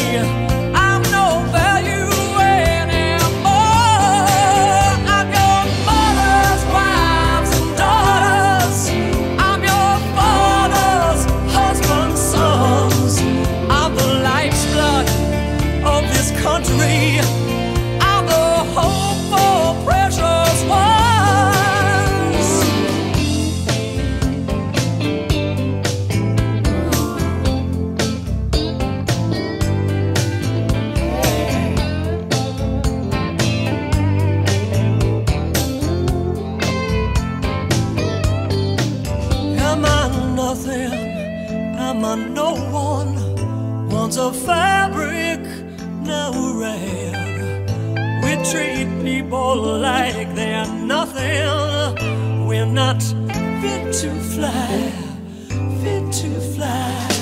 I'm no value anymore. I'm your mother's wives and daughters. I'm your father's husband's sons. I'm the life's blood of this country. I'm the hope for precious ones. Am I nothing? Am I no one? Once a fabric, now a rag. We treat people like they're nothing. We're not fit to fly, fit to fly.